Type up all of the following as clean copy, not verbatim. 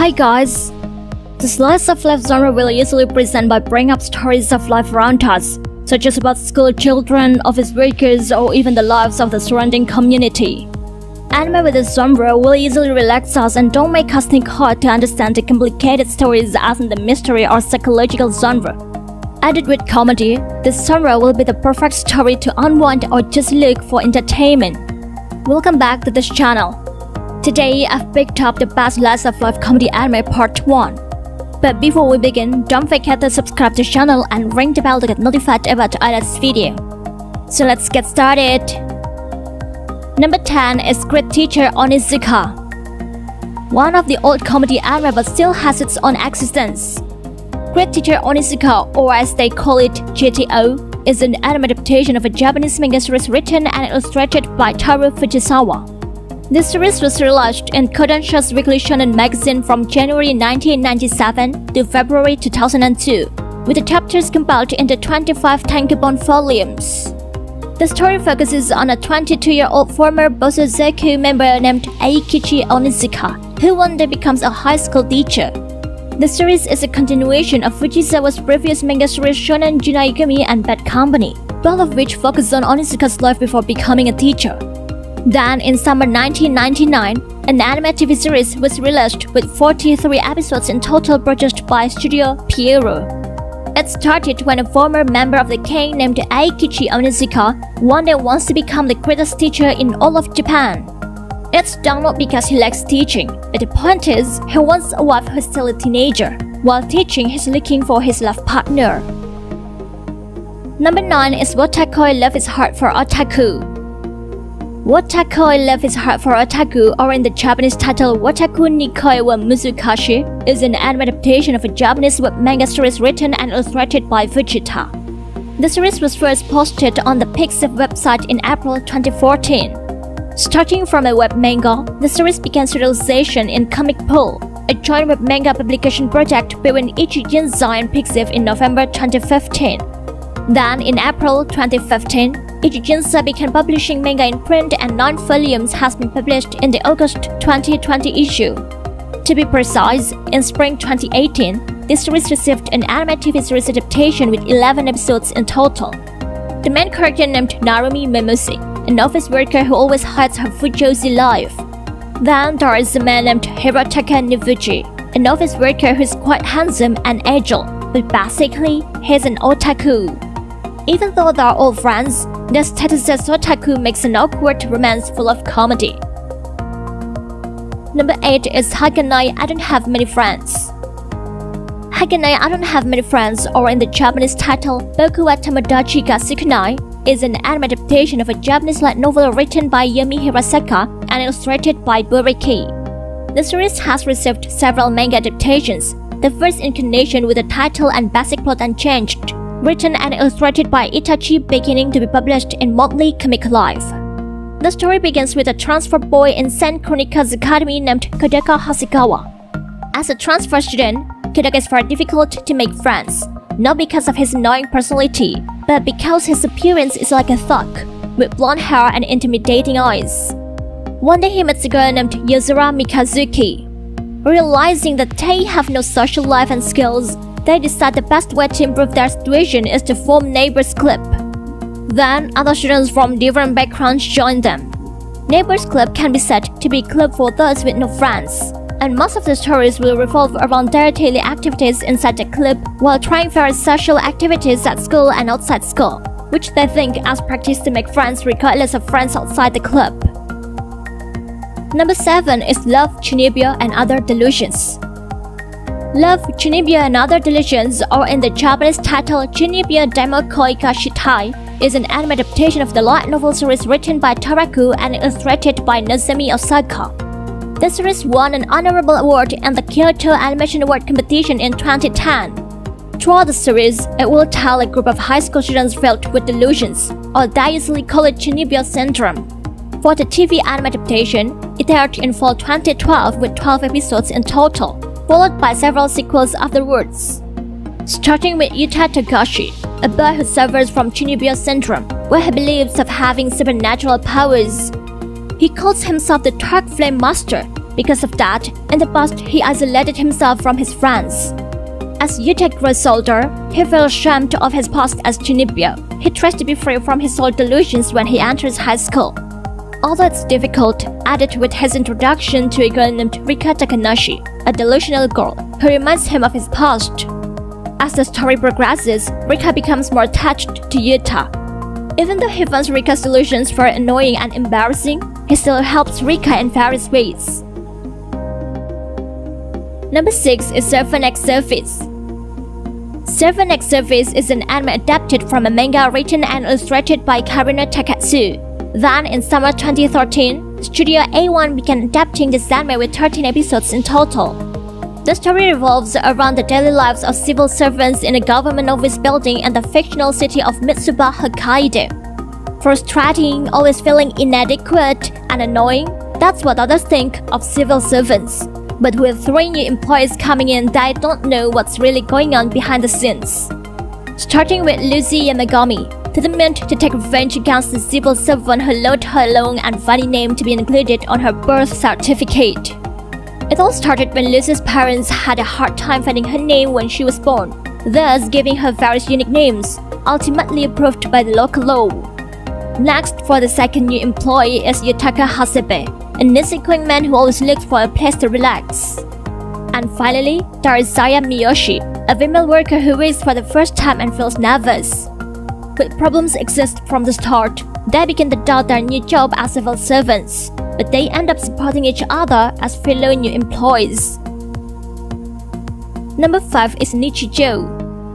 Hi guys! The slice of life genre will usually present by bringing up stories of life around us, such as about school children, office workers, or even the lives of the surrounding community. Anime with this genre will easily relax us and don't make us think hard to understand the complicated stories as in the mystery or psychological genre. Added with comedy, this genre will be the perfect story to unwind or just look for entertainment. Welcome back to this channel. Today, I've picked up the best slice of life comedy anime part 1. But before we begin, don't forget to subscribe to the channel and ring the bell to get notified about the latest video. So let's get started. Number 10 is Great Teacher Onizuka. One of the old comedy anime but still has its own existence. Great Teacher Onizuka, or as they call it, GTO, is an anime adaptation of a Japanese manga series written and illustrated by Taro Fujisawa. This series was released in Kodansha's Weekly Shonen magazine from January 1997 to February 2002, with the chapters compiled into 25 tankobon volumes. The story focuses on a 22-year-old former Bosozoku member named Eikichi Onizuka, who one day becomes a high school teacher. The series is a continuation of Fujisawa's previous manga series Shonen Junaigumi and Bad Company, both of which focus on Onizuka's life before becoming a teacher. Then, in summer 1999, an anime TV series was released with 43 episodes in total produced by Studio Pierrot. It started when a former member of the gang named Eikichi Onizuka one day wants to become the greatest teacher in all of Japan. It's done not because he likes teaching, but the point is, he wants a wife who's still a teenager. While teaching, he's looking for his love partner. Number 9 is Wotakoi Love Is Hard for Otaku. Wotakoi Love Is Hard for Otaku, or in the Japanese title Wataku Nikoi wa Muzukashi, is an anime adaptation of a Japanese web manga series written and illustrated by Fujita. The series was first posted on the Pixiv website in April 2014. Starting from a web manga, the series began serialization in Comic Pool, a joint web manga publication project between Ichi Jinsai and Pixiv in November 2015. Then, in April 2015, Ichi Jinsai began publishing manga in print and 9 volumes has been published in the August 2020 issue. To be precise, in spring 2018, this series received an anime TV series adaptation with 11 episodes in total. The main character named Narumi Memusi, an office worker who always hides her fujoshi life. Then there is a man named Hirotaka Nobuchi, an office worker who's quite handsome and agile, but basically, he's an otaku. Even though they are all friends, their status as otaku makes an awkward romance full of comedy. Number 8 is Haganai I Don't Have Many Friends. Haganai I Don't Have Many Friends, or in the Japanese title Boku wa Tomodachi ga Sukunai, is an anime adaptation of a Japanese light novel written by Yumi Hirasaka and illustrated by Buriki. The series has received several manga adaptations, the first incarnation with the title and basic plot unchanged, written and illustrated by Itachi, beginning to be published in Monthly Comic Life. The story begins with a transfer boy in Sen Chronika's academy named Kodaka Hasegawa. As a transfer student, Kodaka is very difficult to make friends, not because of his annoying personality, but because his appearance is like a thug, with blonde hair and intimidating eyes. One day he meets a girl named Yozura Mikazuki. Realizing that they have no social life and skills, they decide the best way to improve their situation is to form Neighbors Club. Then, other students from different backgrounds join them. Neighbors Club can be said to be a club for those with no friends, and most of the stories will revolve around their daily activities inside the club while trying various social activities at school and outside school, which they think as practice to make friends regardless of friends outside the club. Number 7 is Love, Chunibyo and Other Delusions. Love, Chunibyo and Other Delusions, or in the Japanese title Chunibyo Daimo Koi ga Shitai, is an anime adaptation of the light novel series written by Taraku and illustrated by Nozomi Osaka. The series won an honorable award in the Kyoto Animation Award competition in 2010. Throughout the series, it will tell a group of high school students filled with delusions, or they usually call it Chunibyo syndrome. For the TV anime adaptation, it aired in fall 2012 with 12 episodes in total, followed by several sequels afterwards. Starting with Yuta Togashi, a boy who suffers from Chunibyo syndrome, where he believes of having supernatural powers. He calls himself the Dark Flame Master, Because of that, in the past he isolated himself from his friends. As Yuta grows older, he feels ashamed of his past as Junipero. He tries to be free from his old delusions when he enters high school. Although it's difficult, added with his introduction to a girl named Rika Takanashi, a delusional girl who reminds him of his past. As the story progresses, Rika becomes more attached to Yuta. Even though he finds Rika's delusions very annoying and embarrassing, he still helps Rika in various ways. Number 6 is Serpent X Surface. Serpent X Surface is an anime adapted from a manga written and illustrated by Karino Takatsu. Then, in summer 2013, Studio A1 began adapting this anime with 13 episodes in total. The story revolves around the daily lives of civil servants in a government office building in the fictional city of Mitsuba, Hokkaido. Frustrating, always feeling inadequate and annoying, that's what others think of civil servants. But with 3 new employees coming in, they don't know what's really going on behind the scenes. Starting with Lucy Yamagami, determined to take revenge against the civil servant who allowed her long and funny name to be included on her birth certificate. It all started when Lucy's parents had a hard time finding her name when she was born, thus giving her various unique names, ultimately approved by the local law. Next, for the second new employee is Yutaka Hasebe, an easygoing man who always looks for a place to relax. And finally, there is Saya Miyoshi, a female worker who wakes for the first time and feels nervous. But problems exist from the start. They begin to doubt their new job as civil servants, but they end up supporting each other as fellow new employees. Number 5 is Nichijou.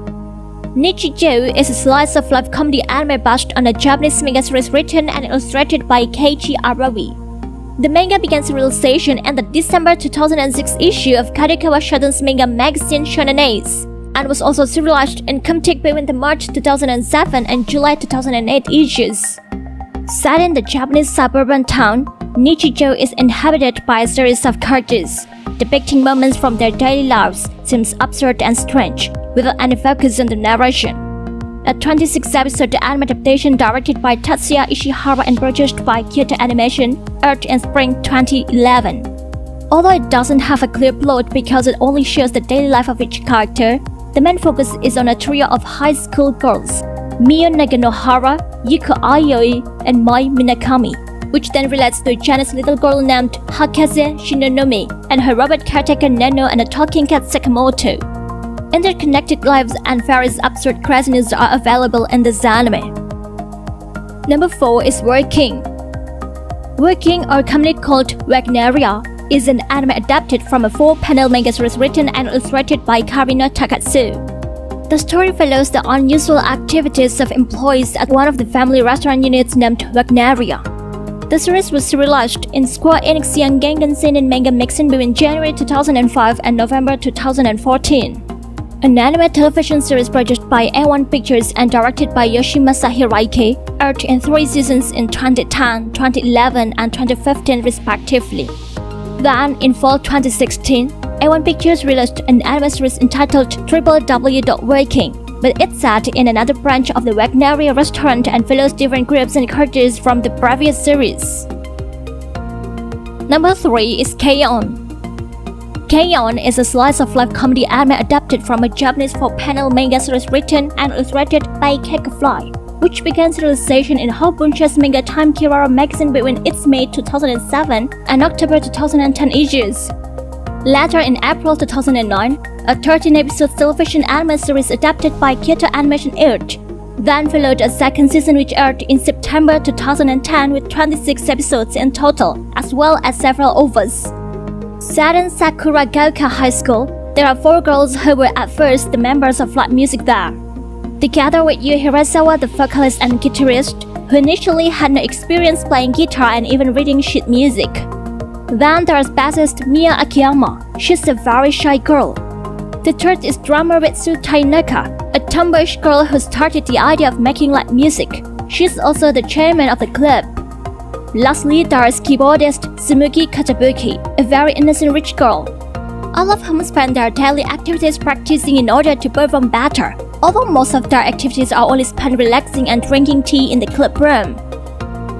Nichijou is a slice-of-life comedy anime based on a Japanese manga series written and illustrated by Keiichi Arawi. The manga began serialization in the December 2006 issue of Kadokawa Shoten's manga magazine Shonen Ace, and was also serialized in comic between the March 2007 and July 2008 issues. Set in the Japanese suburban town, Nichijou is inhabited by a series of characters. Depicting moments from their daily lives seems absurd and strange, without any focus on the narration. A 26-episode anime adaptation directed by Tatsuya Ishihara and produced by Kyoto Animation aired in spring 2011. Although it doesn't have a clear plot because it only shows the daily life of each character, the main focus is on a trio of high school girls, Mio Naganohara, Yuko Ayoi, and Mai Minakami, which then relates to a Chinese little girl named Hakase Shinonomi and her robot caretaker Neno and a talking cat Sakamoto. Interconnected lives and various absurd craziness are available in this anime. Number 4 is Working. Working, or commonly called Wagneria, is an anime adapted from a 4-panel manga series written and illustrated by Karino Takatsu. The story follows the unusual activities of employees at one of the family restaurant units named Wagneria. The series was serialized in Square Enix Young Gengan Seinen manga mixing between January 2005 and November 2014. An anime television series produced by A1 Pictures and directed by Yoshimasa Hiraike aired in 3 seasons in 2010, 2011, and 2015 respectively. Then, in fall 2016, A1 Pictures released an anime series entitled www.working, but it's set in another branch of the Wagneria restaurant and follows different groups and characters from the previous series. Number 3 is K-On! K-On! Is a slice-of-life comedy anime adapted from a Japanese 4-panel manga series written and illustrated by Kekafly, which began serialization in Hobunsha's manga Time Kirara magazine between its May 2007 and October 2010 issues. Later in April 2009, a 13-episode television anime series adapted by Kyoto Animation aired. Then followed a second season which aired in September 2010 with 26 episodes in total, as well as several OVAs. Set in Sakuragaoka High School, there are 4 girls who were at first the members of live music there. Together with Yu Hirasawa, the vocalist and guitarist, who initially had no experience playing guitar and even reading sheet music. Then there's bassist Mia Akiyama. She's a very shy girl. The third is drummer Ritsu Tainaka, a tomboyish girl who started the idea of making live music. She's also the chairman of the club. Lastly, there's keyboardist Tsumugi Katabuki, a very innocent rich girl. All of whom spend their daily activities practicing in order to perform better, although most of their activities are only spent relaxing and drinking tea in the club room.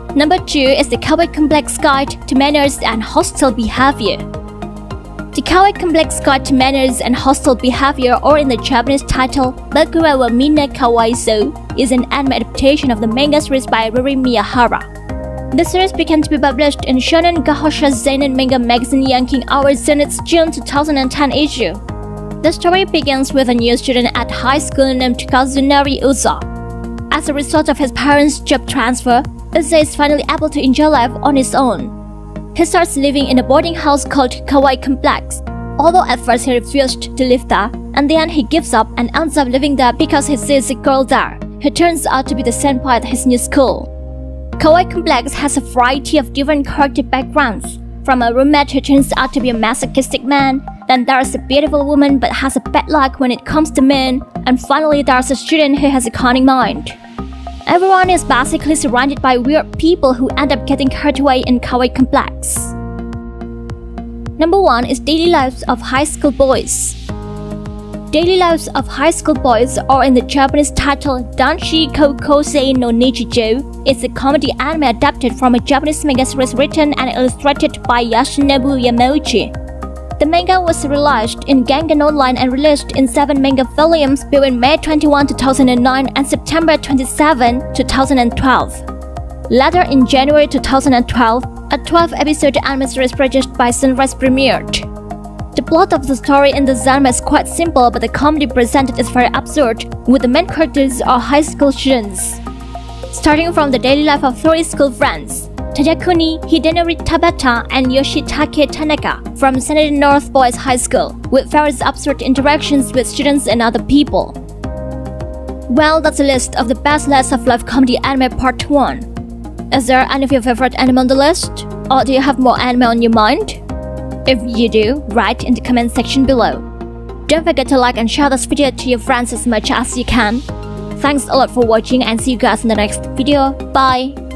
Number 2 is the Kawaii Complex Guide to Manners and Hostile Behavior. The Kawaii Complex Guide to Manners and Hostile Behavior, or in the Japanese title, Bakura wa Minna Kawaiso, is an anime adaptation of the manga series by Ruri Miyahara. The series began to be published in Shonen Gahosha Seinen manga magazine Yanking Hours in its June 2010 issue. The story begins with a new student at high school named Kazunari Uza. As a result of his parents' job transfer, Uza is finally able to enjoy life on his own. He starts living in a boarding house called Kawaii Complex, although at first he refused to live there, and then he gives up and ends up living there because he sees a girl there, who turns out to be the senpai at his new school. Kawaii Complex has a variety of different character backgrounds, from a roommate who turns out to be a masochistic man, then there's a beautiful woman but has a bad luck when it comes to men, and finally there's a student who has a cunning mind. Everyone is basically surrounded by weird people who end up getting carried away in Kawaii Complex. Number 1 is Daily Lives of High School Boys. Daily Lives of High School Boys, or in the Japanese title Danshi Koukosei no Nichijou, is a comedy anime adapted from a Japanese manga series written and illustrated by Yoshinobu Yamauchi. The manga was released in Gangan Online and released in 7 manga volumes between May 21, 2009 and September 27, 2012. Later in January 2012, a 12-episode anime series produced by Sunrise premiered. The plot of the story in this anime is quite simple, but the comedy presented is very absurd, with the main characters are high school students. Starting from the daily life of 3 school friends, Tadakuni Hidenori Tabata and Yoshitake Tanaka from Sanada North Boys High School, with various absurd interactions with students and other people. Well, that's a list of the best slice of life comedy anime part 1. Is there any of your favorite anime on the list? Or do you have more anime on your mind? If you do, write in the comment section below. Don't forget to like and share this video to your friends as much as you can. Thanks a lot for watching and see you guys in the next video. Bye!